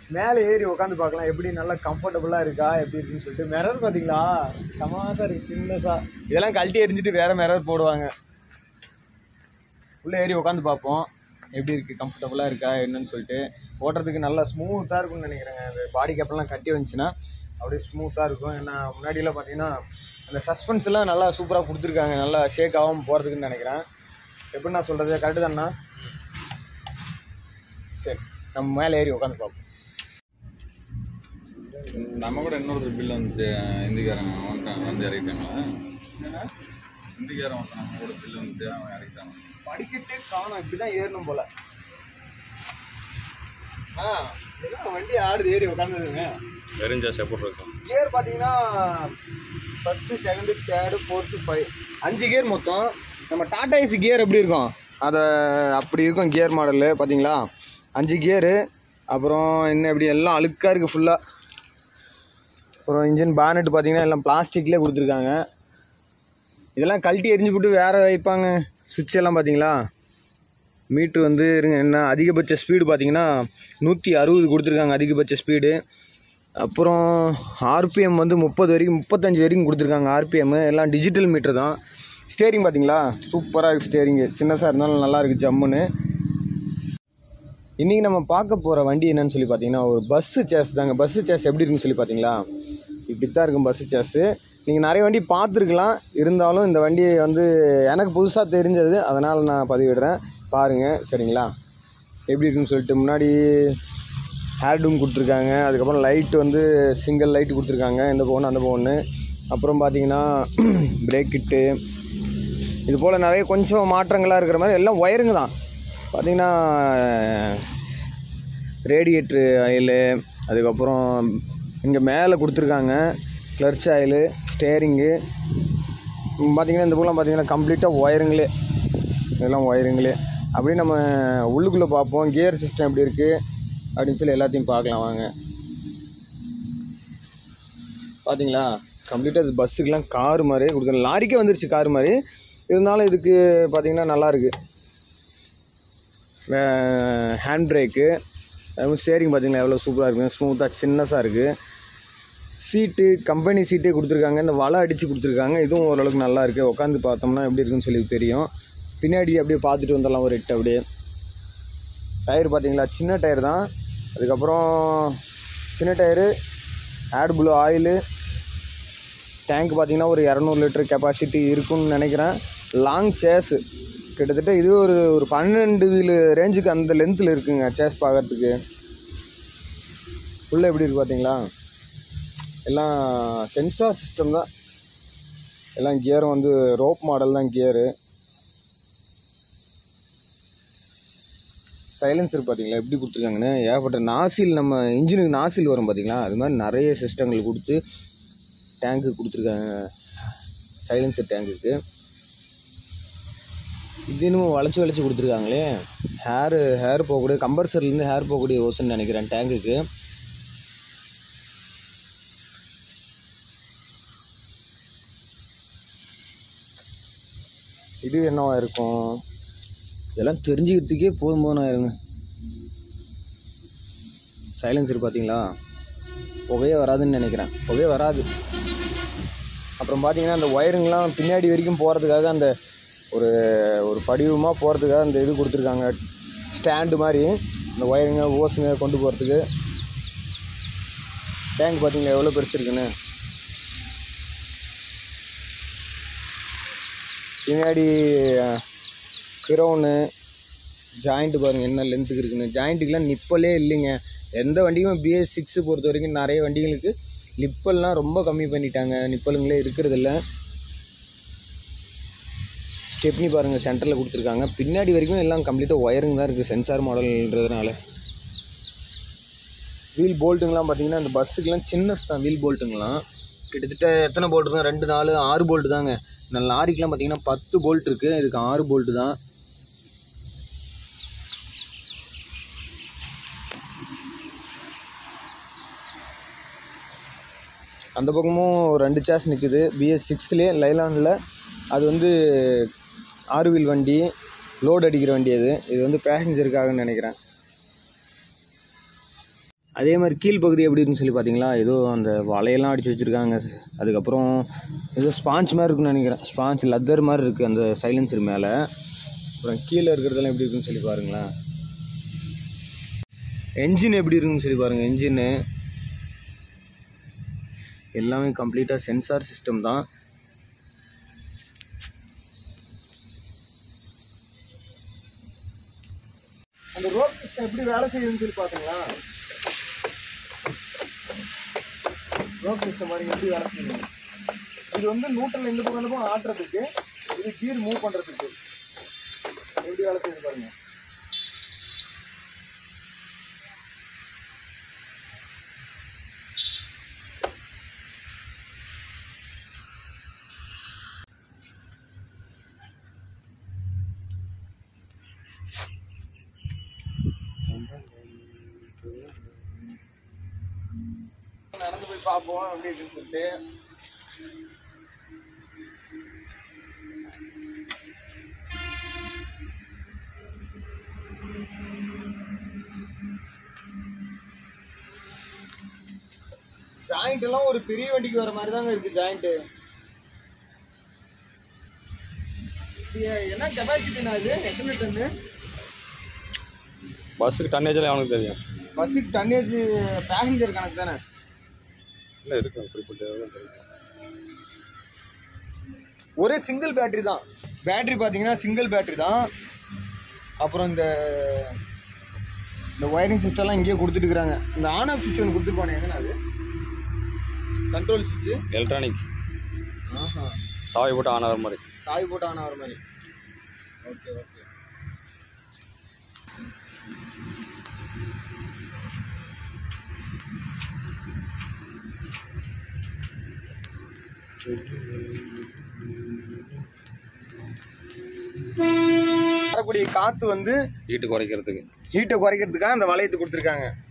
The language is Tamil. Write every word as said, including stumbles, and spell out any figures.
மேலே ஏறி உட்காந்து பார்க்கலாம் எப்படி நல்லா கம்ஃபர்டபுளாக இருக்கா எப்படி இருக்குன்னு சொல்லிட்டு. மிரர் பார்த்தீங்களா சமாசாக இருக்குது சின்னதாக. இதெல்லாம் கழட்டி எரிஞ்சிட்டு வேறு மிரர் போடுவாங்க. உள்ளே ஏறி உட்காந்து பார்ப்போம் எப்படி இருக்குது கம்ஃபர்டபுளாக இருக்கா என்னன்னு சொல்லிட்டு. ஓட்டுறதுக்கு நல்லா ஸ்மூத்தாக இருக்கும்னு நினைக்கிறேங்க. அந்த பாடி கேப்லாம் கட்டி வந்துச்சுன்னா அப்படியே ஸ்மூத்தாக இருக்கும். ஏன்னா முன்னாடியெல்லாம் பார்த்தீங்கன்னா அந்த சஸ்பென்ஸ் எல்லாம் நல்லா சூப்பராக கொடுத்துருக்காங்க. நல்லா ஷேக் ஆகாமல் போகிறதுக்குன்னு நினைக்கிறேன். எப்படி நான் சொல்கிறது கரெக்டு தானே? சரி நம்ம மேலே ஏறி உட்காந்து பார்ப்போம். நம்ம கூட இன்னொரு பில் வந்துச்சு இந்திக்காரங்க வந்துட்டாங்க வந்து இறக்கிட்டாங்களா? இந்திக்காரன் வந்து நம்ம கூட பில் வந்துச்சு அவன் இறக்கிட்டாங்க. படிக்கட்டே காணும் இப்படி தான் ஏறணும் போல். ஆ எல்லாம் வண்டி ஆடுது ஏறி உட்காந்துருங்க. வெறுஞ்சா செப்போர்ட் இருக்கும். கியர் பார்த்தீங்கன்னா first second third fourth five அஞ்சு கியர் மொத்தம். நம்ம டாடா ஏசி கியர் எப்படி இருக்கும் அதை அப்படி இருக்கும் கியர் மாடலு பார்த்தீங்களா. அஞ்சு கியரு. அப்புறம் இன்னும் எப்படி எல்லாம் அழுக்காக இருக்குது ஃபுல்லாக. அப்புறம் இன்ஜின் பானட் பார்த்தீங்கன்னா எல்லாம் பிளாஸ்டிக்லேயே கொடுத்துருக்காங்க. இதெல்லாம் கழட்டி எரிஞ்சு போட்டு வேறு வைப்பாங்க. சுவிட்ச் எல்லாம் பார்த்தீங்களா. மீட்ரு வந்து இருங்க என்ன அதிகபட்ச ஸ்பீடு பார்த்தீங்கன்னா நூற்றி அறுபது கொடுத்துருக்காங்க அதிகபட்ச ஸ்பீடு. அப்புறம் ஆர்பிஎம் வந்து முப்பது வரைக்கும் முப்பத்தஞ்சு வரைக்கும் கொடுத்துருக்காங்க ஆர்பிஎம். எல்லாம் டிஜிட்டல் மீட்ரு தான். ஸ்டேரிங் பார்த்தீங்களா சூப்பராக இருக்குது ஸ்டேரிங்கு. சின்னதாக இருந்தாலும் நல்லா இருக்குது ஜம்முன்னு. இன்றைக்கி நம்ம பார்க்க போகிற வண்டி என்னன்னு சொல்லி பார்த்தீங்கன்னா ஒரு பஸ்ஸு சேஸ் தாங்க. பஸ்ஸு சேஸ் எப்படி இருக்குன்னு சொல்லி பார்த்தீங்களா இப்படி தான் இருக்கும் பஸ்ஸு சேஸு. நீங்கள் நிறைய வண்டி பார்த்துருக்கலாம். இருந்தாலும் இந்த வண்டியை வந்து எனக்கு புதுசாக தெரிஞ்சது அதனால் நான் பதிவிடுறேன் பாருங்கள் சரிங்களா எப்படி இருக்குன்னு சொல்லிட்டு. முன்னாடி ஹேர் டூம் கொடுத்துருக்காங்க. அதுக்கப்புறம் லைட்டு வந்து சிங்கிள் லைட்டு கொடுத்துருக்காங்க இந்த பவுன் அந்த பவுன்னு. அப்புறம் பார்த்தீங்கன்னா பிரேக் கிட்டு இது போல் நிறைய கொஞ்சம் மாற்றங்களாக இருக்கிற மாதிரி எல்லாம் ஒயருங்க தான். பார்த்திங்கன்னா ரேடியேட்ரு ஆயிலு அதுக்கப்புறம் இங்கே மேலே கொடுத்துருக்காங்க கிளர்ச் ஆயிலு ஸ்டேரிங்கு. பார்த்திங்கன்னா இந்த பக்கம் பார்த்திங்கன்னா கம்ப்ளீட்டாக ஒயருங்களே இதெல்லாம் ஒயருங்களே. அப்படியே நம்ம உள்ளுக்குள்ளே பார்ப்போம் கியர் சிஸ்டம் எப்படி இருக்குது அப்படின்னு சொல்லி எல்லாத்தையும் பார்க்கலாம் வாங்க. பார்த்தீங்களா கம்ப்ளீட்டாக இது பஸ்ஸுக்கெலாம் காரு மாதிரி கொடுத்துருங்க. லாரிக்கே வந்துருச்சு காரு மாதிரி. இருந்தாலும் இதுக்கு பார்த்திங்கன்னா நல்லாயிருக்கு. ஹேண்ட் பிரேக்கு அதுவும் ஸ்டேரிங் பார்த்திங்கன்னா எவ்வளோ சூப்பராக இருக்குது ஸ்மூத்தாக சின்னஸாக இருக்குது. சீட்டு கம்பெனி சீட்டே கொடுத்துருக்காங்க. இந்த வலை அடித்து கொடுத்துருக்காங்க. இதுவும் ஓரளவுக்கு நல்லா இருக்குது. உட்காந்து பார்த்தோம்னா எப்படி இருக்குன்னு சொல்லி தெரியும். பின்னாடி அப்படியே பார்த்துட்டு வந்துடலாம் ஒரு எட்டு அப்படியே. டயர் பார்த்தீங்களா சின்ன டயர் தான். அதுக்கப்புறம் சின்ன tyre AdBlue oil. Tank பார்த்திங்கன்னா ஒரு இரநூறு லிட்டர் கெப்பாசிட்டி இருக்குன்னு நினைக்கிறேன். லாங் சேஸு கிட்டத்தட்ட இது ஒரு ஒரு பன்னெண்டு வீலு ரேஞ்சுக்கு அந்த லென்த்தில் இருக்குங்க சேஸ் பார்க்குறதுக்கு. உள்ளே எப்படி இருக்குது பார்த்தீங்களா எல்லாம் சென்சார் சிஸ்டம் தான். எல்லாம் கியரும் வந்து ரோப் மாடல் தான் கியரு. சைலன்சர் பார்த்தீங்களா எப்படி கொடுத்துருக்காங்கன்னு ஏகப்பட்ட நாசில் நம்ம இன்ஜினுக்கு நாசில் வரும் பார்த்தீங்களா அது மாதிரி நிறைய சிஸ்டங்கள் கொடுத்து டேங்க்கு கொடுத்துருக்காங்க சைலன்சர் டேங்குக்கு. இது இன்னும் வளைச்சி வளைச்சி கொடுத்துருக்காங்களே ஹேரு ஹேர் போகக்கூடிய கம்பர்சர்லேருந்து ஹேர் போகக்கூடிய ஓசன்னு நினைக்கிறேன் டேங்குக்கு. இது என்னவா இருக்கும் இதெல்லாம் தெரிஞ்சுக்கிறதுக்கே போதும் போதும் ஆயிருங்க. சைலன்சர் பார்த்தீங்களா புகையே வராதுன்னு நினைக்கிறேன். புகையே வராது. அப்புறம் பார்த்தீங்கன்னா அந்த ஒயருங்கெலாம் பின்னாடி வரைக்கும் போகிறதுக்காக அந்த ஒரு ஒரு படிவமாக போகிறதுக்காக அந்த இது கொடுத்துருக்காங்க ஸ்டாண்டு மாதிரி. இந்த ஒயருங்க ஓஸுங்க கொண்டு போகிறதுக்கு. டேங்க் பார்த்தீங்களா எவ்வளோ பெருசு இருக்குன்னு. பின்னாடி கிரௌனு ஜாயிண்ட்டு பாருங்கள் என்ன லென்த்துக்கு இருக்குன்னு. ஜாயிண்ட்டுக்கெலாம் நிப்பலே இல்லைங்க. எந்த வண்டிக்கும் பி எஸ் சிக்ஸு பொறுத்த வரைக்கும் நிறைய வண்டிகளுக்கு நிப்பல்லாம் ரொம்ப கம்மி பண்ணிட்டாங்க. நிப்பலுங்களே இருக்கிறதில்ல. ஸ்டெப்னி பாருங்கள் சென்டரில் கொடுத்துருக்காங்க. பின்னாடி வரைக்கும் எல்லாம் கம்ப்ளீட்டாக ஒயருங்க தான் இருக்குது சென்சார் மாடல்ன்றதுனால. வீல் போல்ட்டுங்கெலாம் பார்த்தீங்கன்னா இந்த பஸ்ஸுக்கெலாம் சின்னஸ் தான் வீல் போல்ட்டுங்களாம். கிட்டத்தட்ட எத்தனை போல்ட்டு தான் ரெண்டு நாலு ஆறு போல்ட்டு தாங்க. இந்த லாரிக்கெலாம் பார்த்தீங்கன்னா பத்து போல்ட் இருக்குது. இதுக்கு ஆறு போல்ட்டு தான். அந்த பக்கமும் ரெண்டு சேஸ் நிற்குது பி எஸ் சிக்ஸ்லேயே லைலானில். அது வந்து ஆறு வீல் வண்டி லோடு அடிக்கிற வண்டி. அது இது வந்து பேசஞ்சருக்காகன்னு நினைக்கிறேன். அதே மாதிரி கீழ்ப்பகுதி எப்படி இருக்குன்னு சொல்லி பார்த்தீங்களா, ஏதோ அந்த வலையெல்லாம் அடித்து வச்சுருக்காங்க. அதுக்கப்புறம் ஏதோ ஸ்பாஞ்ச் மாதிரி இருக்குன்னு நினைக்கிறேன், ஸ்பாஞ்ச் லெதர் மாதிரி இருக்குது அந்த சைலன்சர் மேலே. அப்புறம் கீழே இருக்கிறதெல்லாம் எப்படி இருக்குன்னு சொல்லி பாருங்களேன். என்ஜின் எப்படி இருக்குன்னு சொல்லி பாருங்கள். என்ஜின்னு எல்லாமே கம்ப்ளீட்டாக சென்சார் சிஸ்டம் தான். அந்த ரோப் சிஸ்டம் எப்படி வேலை செய்யுதுன்னு சொல்லி பார்த்தீங்களா. ரோப் சிஸ்டம் பாருங்க எப்படி வேலை செய்யுது. இது வந்து நியூட்ரல் இந்த பக்கம் பக்கம் ஆட்டுறதுக்கு, இது கீர் மூவ் பண்ணுறதுக்கு எப்படி வேலை செய்யுது பாருங்க. நடந்து போய் பார்ப்போம் அப்படி இருக்குன்னு சொல்லிட்டு. ஜாயிண்ட் எல்லாம் ஒரு பெரிய வண்டிக்கு வர மாதிரி தாங்க இருக்கு ஜாயிண்ட். என்ன கெபாசிட்டினா இது? எத்தனை டன்னு? பஸ்ஸுக்கு டன்னேஜெல்லாம் அவனுக்கு தெரியும். பஸ்ஸுக்கு டன்னேஜ் பேசஞ்சர் கணக்கு தானே? இல்லை இருக்கு குறிப்பிட்ட. ஒரே சிங்கிள் பேட்டரி தான். பேட்டரி பார்த்தீங்கன்னா சிங்கிள் பேட்டரி தான். அப்புறம் இந்த இந்த ஒயரிங் சிஸ்டம்லாம் இங்கேயே கொடுத்துட்டுருக்குறாங்க. இந்த ஆன் ஆஃப் சுவிட்ச் ஒன்று கொடுத்துருப்பானே, எங்கன்னா அது கண்ட்ரோல் சுவிட்சு எலக்ட்ரானிக். ஆஹா, சாவி போட்டு ஆன் ஆகிற மாதிரி. சாவி போட்டு ஆன் ஆகிற மாதிரி. Okay okay. வரக்கூடிய காற்று வந்து ஹீட்டு குறைக்கிறதுக்கு ஹீட்டை குறைக்கிறதுக்காக அந்த வளையத்தை கொடுத்துருக்காங்க.